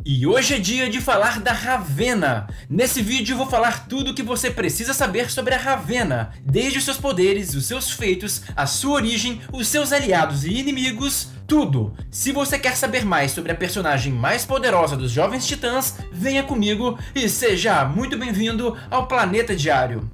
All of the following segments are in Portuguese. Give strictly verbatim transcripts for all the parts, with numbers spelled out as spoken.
E hoje é dia de falar da Ravenna. Nesse vídeo eu vou falar tudo o que você precisa saber sobre a Ravenna, desde os seus poderes, os seus feitos, a sua origem, os seus aliados e inimigos, tudo. Se você quer saber mais sobre a personagem mais poderosa dos Jovens Titãs, venha comigo e seja muito bem-vindo ao Planeta Diário.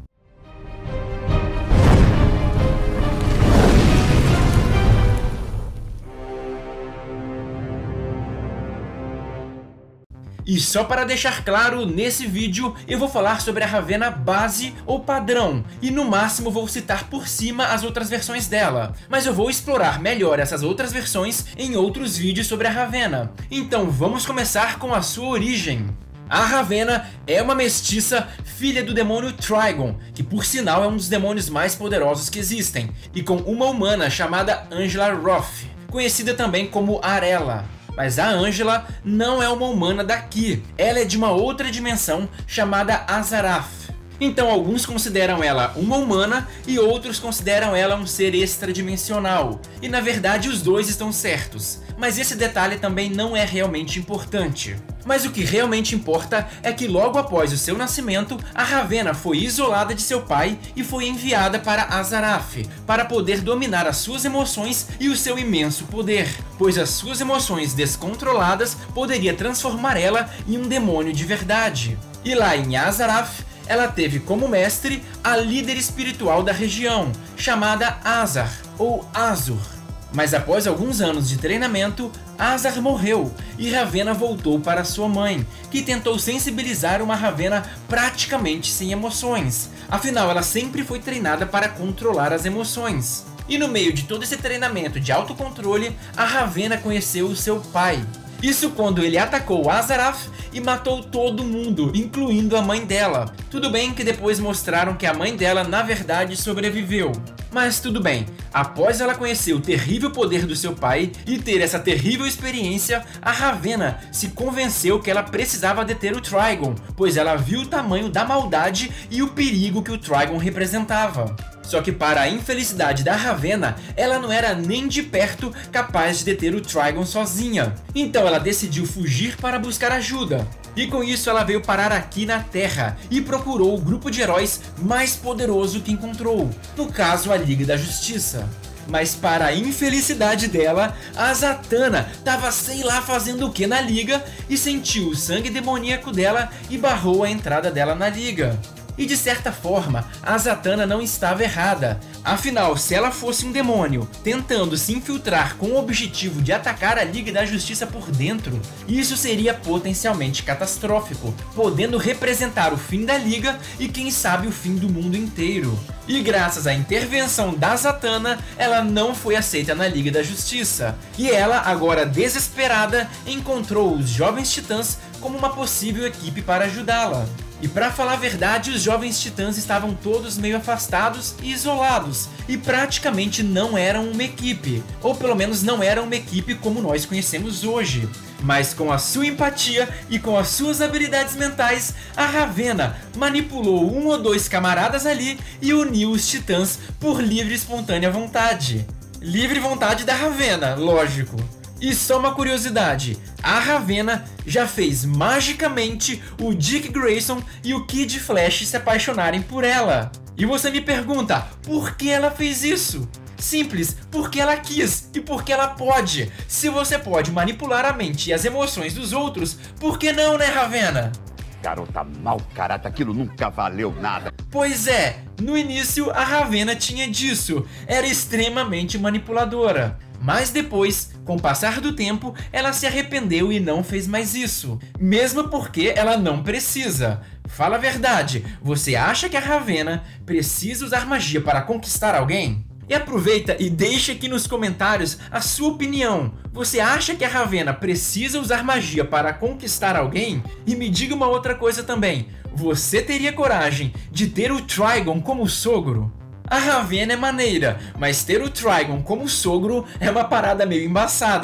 E só para deixar claro, nesse vídeo eu vou falar sobre a Ravenna base ou padrão, e no máximo vou citar por cima as outras versões dela, mas eu vou explorar melhor essas outras versões em outros vídeos sobre a Ravenna. Então vamos começar com a sua origem. A Ravenna é uma mestiça filha do demônio Trigon, que por sinal é um dos demônios mais poderosos que existem, e com uma humana chamada Angela Roth, conhecida também como Arella. Mas a Angela não é uma humana daqui, ela é de uma outra dimensão chamada Azarath. Então alguns consideram ela uma humana e outros consideram ela um ser extradimensional. E na verdade os dois estão certos, mas esse detalhe também não é realmente importante. Mas o que realmente importa é que logo após o seu nascimento, a Ravenna foi isolada de seu pai e foi enviada para Azarath, para poder dominar as suas emoções e o seu imenso poder, pois as suas emoções descontroladas poderia transformar ela em um demônio de verdade. E lá em Azarath, ela teve como mestre a líder espiritual da região, chamada Azar, ou Azur. Mas após alguns anos de treinamento, Azar morreu e Ravenna voltou para sua mãe, que tentou sensibilizar uma Ravenna praticamente sem emoções. Afinal, ela sempre foi treinada para controlar as emoções. E no meio de todo esse treinamento de autocontrole, a Ravenna conheceu o seu pai. Isso quando ele atacou Azarath e matou todo mundo, incluindo a mãe dela. Tudo bem que depois mostraram que a mãe dela na verdade sobreviveu. Mas tudo bem, após ela conhecer o terrível poder do seu pai e ter essa terrível experiência, a Ravenna se convenceu que ela precisava deter o Trigon, pois ela viu o tamanho da maldade e o perigo que o Trigon representava. Só que para a infelicidade da Ravenna, ela não era nem de perto capaz de deter o Trigon sozinha. Então ela decidiu fugir para buscar ajuda. E com isso ela veio parar aqui na Terra e procurou o grupo de heróis mais poderoso que encontrou, no caso a Liga da Justiça. Mas para a infelicidade dela, a Zatanna tava sei lá fazendo o que na Liga e sentiu o sangue demoníaco dela e barrou a entrada dela na Liga. E de certa forma, a Zatanna não estava errada. Afinal, se ela fosse um demônio, tentando se infiltrar com o objetivo de atacar a Liga da Justiça por dentro, isso seria potencialmente catastrófico, podendo representar o fim da Liga e quem sabe o fim do mundo inteiro. E graças à intervenção da Zatanna, ela não foi aceita na Liga da Justiça. E ela, agora desesperada, encontrou os Jovens Titãs como uma possível equipe para ajudá-la. E pra falar a verdade, os Jovens Titãs estavam todos meio afastados e isolados, e praticamente não eram uma equipe, ou pelo menos não eram uma equipe como nós conhecemos hoje. Mas com a sua empatia e com as suas habilidades mentais, a Ravenna manipulou um ou dois camaradas ali e uniu os Titãs por livre e espontânea vontade. Livre vontade da Ravenna, lógico. E só uma curiosidade, a Ravenna já fez magicamente o Dick Grayson e o Kid Flash se apaixonarem por ela. E você me pergunta, por que ela fez isso? Simples, porque ela quis e porque ela pode. Se você pode manipular a mente e as emoções dos outros, por que não, né, Ravenna? Garota mau caráter, aquilo nunca valeu nada. Pois é, no início a Ravenna tinha disso, era extremamente manipuladora. Mas depois, com o passar do tempo, ela se arrependeu e não fez mais isso. Mesmo porque ela não precisa. Fala a verdade, você acha que a Ravenna precisa usar magia para conquistar alguém? E aproveita e deixa aqui nos comentários a sua opinião. Você acha que a Ravenna precisa usar magia para conquistar alguém? E me diga uma outra coisa também. Você teria coragem de ter o Trigon como sogro? A Ravenna é maneira, mas ter o Trigon como sogro é uma parada meio embaçada.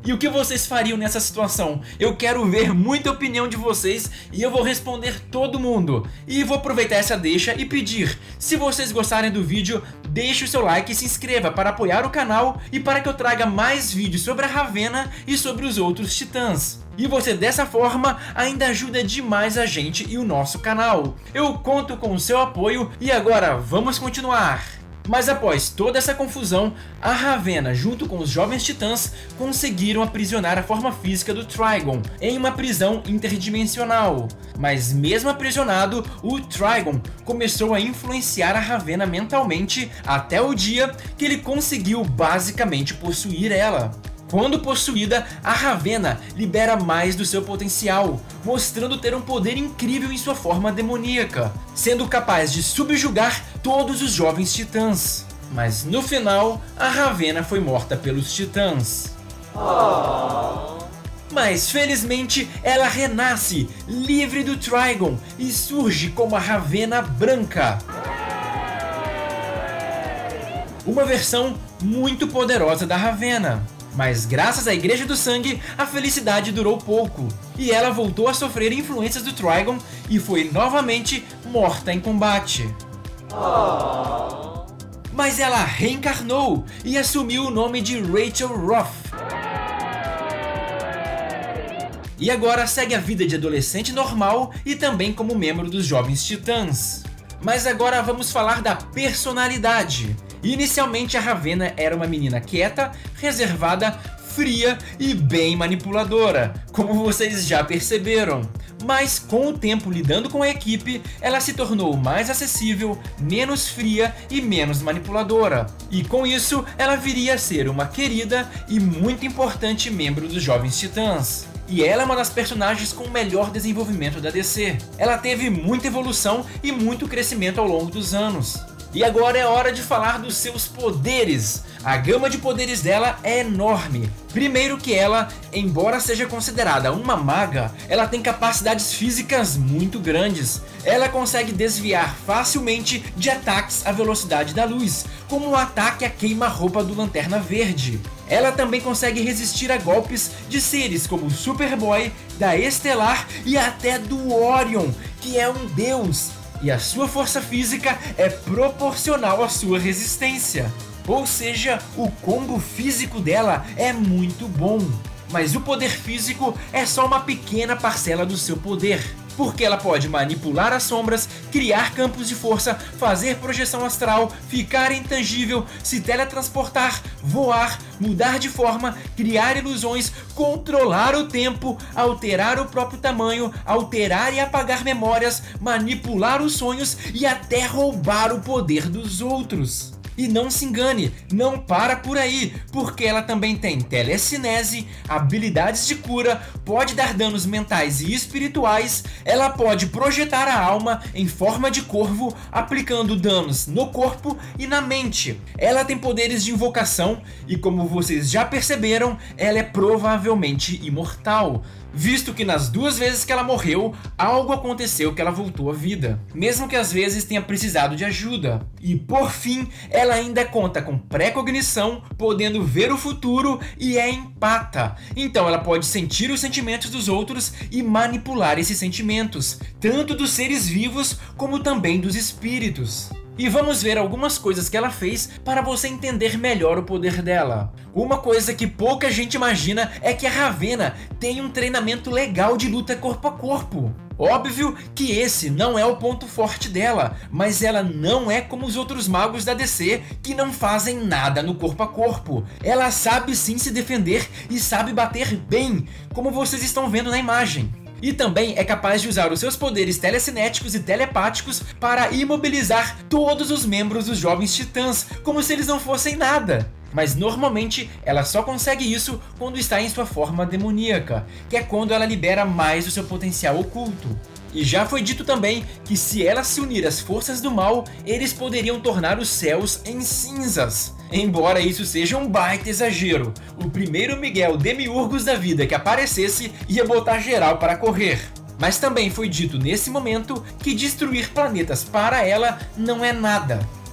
E o que vocês fariam nessa situação? Eu quero ver muita opinião de vocês e eu vou responder todo mundo. E vou aproveitar essa deixa e pedir, se vocês gostarem do vídeo, deixe o seu like e se inscreva para apoiar o canal e para que eu traga mais vídeos sobre a Ravenna e sobre os outros titãs. E você dessa forma ainda ajuda demais a gente e o nosso canal. Eu conto com o seu apoio e agora vamos continuar. Mas após toda essa confusão, a Ravenna junto com os jovens titãs conseguiram aprisionar a forma física do Trigon em uma prisão interdimensional. Mas mesmo aprisionado, o Trigon começou a influenciar a Ravenna mentalmente até o dia que ele conseguiu basicamente possuir ela. Quando possuída, a Ravenna libera mais do seu potencial, mostrando ter um poder incrível em sua forma demoníaca, sendo capaz de subjugar todos os jovens titãs. Mas no final, a Ravenna foi morta pelos titãs. Oh. Mas felizmente ela renasce, livre do Trigon, e surge como a Ravenna Branca. Uma versão muito poderosa da Ravenna. Mas graças à Igreja do Sangue, a felicidade durou pouco, e ela voltou a sofrer influências do Trigon e foi novamente morta em combate. Oh. Mas ela reencarnou e assumiu o nome de Rachel Roth. E agora segue a vida de adolescente normal e também como membro dos Jovens Titãs. Mas agora vamos falar da personalidade. Inicialmente a Ravenna era uma menina quieta, reservada, fria e bem manipuladora, como vocês já perceberam. Mas com o tempo lidando com a equipe, ela se tornou mais acessível, menos fria e menos manipuladora. E com isso, ela viria a ser uma querida e muito importante membro dos Jovens Titãs. E ela é uma das personagens com o melhor desenvolvimento da D C. Ela teve muita evolução e muito crescimento ao longo dos anos. E agora é hora de falar dos seus poderes. A gama de poderes dela é enorme. Primeiro que ela, embora seja considerada uma maga, ela tem capacidades físicas muito grandes. Ela consegue desviar facilmente de ataques à velocidade da luz, como o ataque à queima-roupa do Lanterna Verde. Ela também consegue resistir a golpes de seres como o Superboy, da Estelar e até do Orion, que é um deus. E a sua força física é proporcional à sua resistência. Ou seja, o combo físico dela é muito bom. Mas o poder físico é só uma pequena parcela do seu poder. Porque ela pode manipular as sombras, criar campos de força, fazer projeção astral, ficar intangível, se teletransportar, voar, mudar de forma, criar ilusões, controlar o tempo, alterar o próprio tamanho, alterar e apagar memórias, manipular os sonhos e até roubar o poder dos outros. E não se engane, não para por aí, porque ela também tem telecinese, habilidades de cura, pode dar danos mentais e espirituais, ela pode projetar a alma em forma de corvo, aplicando danos no corpo e na mente. Ela tem poderes de invocação e, como vocês já perceberam, ela é provavelmente imortal, visto que nas duas vezes que ela morreu, algo aconteceu que ela voltou à vida, mesmo que às vezes tenha precisado de ajuda. E por fim, ela ainda conta com precognição, podendo ver o futuro e é empata. Então ela pode sentir os sentimentos dos outros e manipular esses sentimentos, tanto dos seres vivos como também dos espíritos. E vamos ver algumas coisas que ela fez para você entender melhor o poder dela. Uma coisa que pouca gente imagina é que a Ravenna tem um treinamento legal de luta corpo a corpo. Óbvio que esse não é o ponto forte dela, mas ela não é como os outros magos da D C que não fazem nada no corpo a corpo. Ela sabe sim se defender e sabe bater bem, como vocês estão vendo na imagem. E também é capaz de usar os seus poderes telecinéticos e telepáticos para imobilizar todos os membros dos Jovens Titãs, como se eles não fossem nada. Mas normalmente ela só consegue isso quando está em sua forma demoníaca, que é quando ela libera mais do seu potencial oculto. E já foi dito também que se ela se unir às forças do mal, eles poderiam tornar os céus em cinzas. Embora isso seja um baita exagero, o primeiro Miguel Demiurgos da vida que aparecesse ia botar geral para correr. Mas também foi dito nesse momento que destruir planetas para ela não é nada.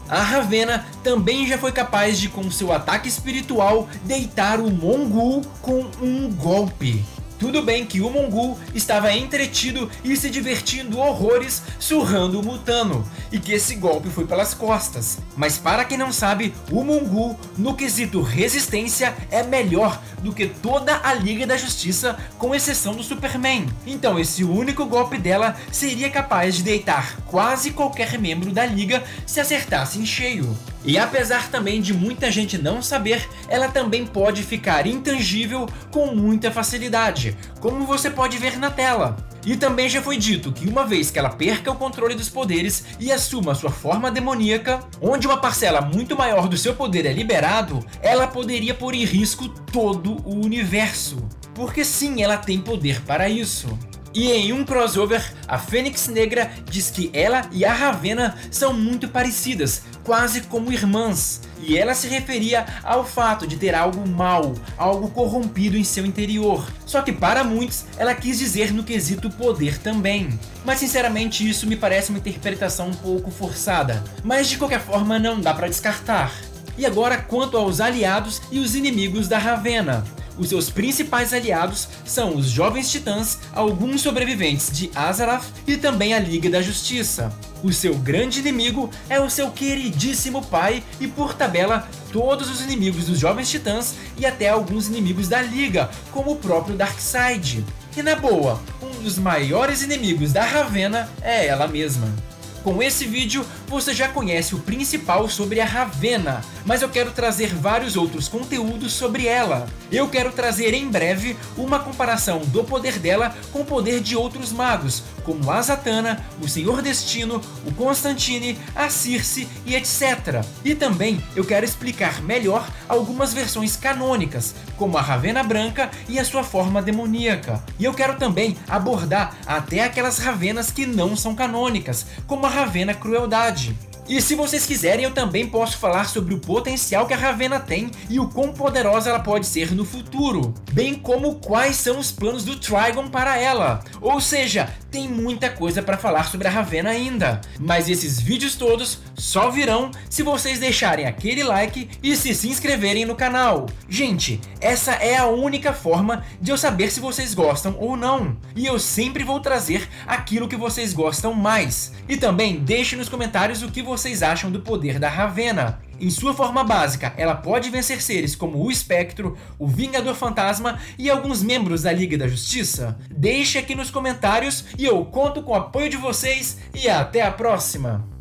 A Ravena também já foi capaz de, com seu ataque espiritual, deitar o Mongul com um golpe. Tudo bem que o Mongul estava entretido e se divertindo horrores surrando o Mutano, e que esse golpe foi pelas costas. Mas para quem não sabe, o Mongul, no quesito resistência, é melhor do que toda a Liga da Justiça, com exceção do Superman. Então esse único golpe dela seria capaz de deitar quase qualquer membro da Liga se acertasse em cheio. E apesar também de muita gente não saber, ela também pode ficar intangível com muita facilidade, como você pode ver na tela. E também já foi dito que uma vez que ela perca o controle dos poderes e assuma sua forma demoníaca, onde uma parcela muito maior do seu poder é liberado, ela poderia pôr em risco todo o universo. Porque sim, ela tem poder para isso. E em um crossover, a Fênix Negra diz que ela e a Ravena são muito parecidas, quase como irmãs, e ela se referia ao fato de ter algo mau, algo corrompido em seu interior. Só que para muitos, ela quis dizer no quesito poder também. Mas sinceramente isso me parece uma interpretação um pouco forçada, mas de qualquer forma não dá para descartar. E agora quanto aos aliados e os inimigos da Ravena. Os seus principais aliados são os Jovens Titãs, alguns sobreviventes de Azarath e também a Liga da Justiça. O seu grande inimigo é o seu queridíssimo pai e, por tabela, todos os inimigos dos Jovens Titãs e até alguns inimigos da Liga, como o próprio Darkseid. E na boa, um dos maiores inimigos da Ravena é ela mesma. Com esse vídeo, você já conhece o principal sobre a Ravena, mas eu quero trazer vários outros conteúdos sobre ela. Eu quero trazer em breve uma comparação do poder dela com o poder de outros magos, como a Zatanna, o Senhor Destino, o Constantine, a Circe e etcétera. E também eu quero explicar melhor algumas versões canônicas, como a Ravena Branca e a sua forma demoníaca. E eu quero também abordar até aquelas Ravenas que não são canônicas, como a Ravena Crueldade. E se vocês quiserem, eu também posso falar sobre o potencial que a Ravena tem e o quão poderosa ela pode ser no futuro, bem como quais são os planos do Trigon para ela. Ou seja, tem muita coisa para falar sobre a Ravena ainda. Mas esses vídeos todos só virão se vocês deixarem aquele like e se se inscreverem no canal. Gente, essa é a única forma de eu saber se vocês gostam ou não. E eu sempre vou trazer aquilo que vocês gostam mais. E também deixe nos comentários o que vocês acham do poder da Ravena. Em sua forma básica, ela pode vencer seres como o Espectro, o Vingador Fantasma e alguns membros da Liga da Justiça? Deixe aqui nos comentários e eu conto com o apoio de vocês e até a próxima!